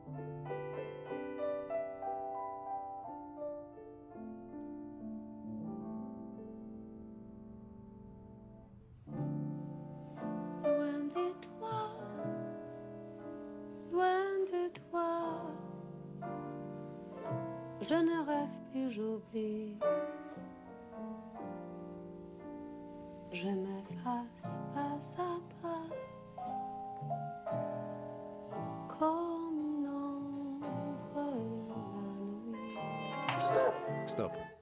Je ne rêve plus, j'oublie. Je m'efface pas à pas, comme une ombre la nuit. Stop.